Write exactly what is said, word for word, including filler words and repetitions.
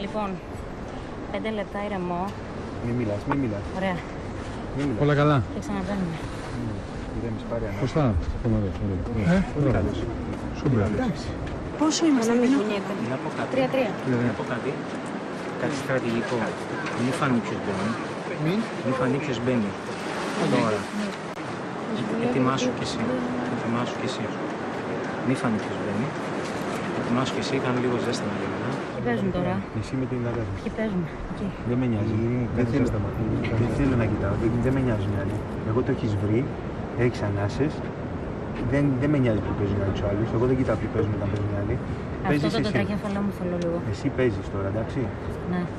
Λοιπόν, πέντε λεπτά ηρεμό. Μην μιλάς, μην μιλάς. Ωραία. Μην μιλάς. Όλα καλά. Και ξαναπαίρνουμε. Ηρέμεις, πάρε ανάσα. Πώς θα πάμε εδώ. Ε, ωραία. Σούπερ. Πόσο είμαστε με Να πω κάτι. Τρία-τρία. Να πω κάτι. Κάτι στρατηγικό. Μη φανεί ποιος μπαίνει. Μην. Μη φανεί ποιος μπαίνει. Τώρα. Ετοιμάσου κι εσύ. Ετοιμάσου κι εσύ. Μη φανεί ποιος μπαίνει. Ετοιμάσου κι εσύ. Κάνε λίγο ζέστα να λίγο. Τι παίζουν τώρα. Εσύ με την αγάπη. Τι παίζουν. Εκεί. Δεν με νοιάζει. Δεν θέλω, δεν θέλω να κοιτάω. Δεν, δεν με νοιάζουν οι άλλοι. Εγώ το έχεις βρει. Έχεις ανάσες. Δεν, δεν με νοιάζει που παίζουν άλλους άλλους. Εγώ δεν κοιτάω που παίζουν όταν παίζουν οι άλλοι. Αυτό το τετρακέφαλό μου θέλω λίγο. Εσύ παίζεις τώρα, εντάξει. Ναι.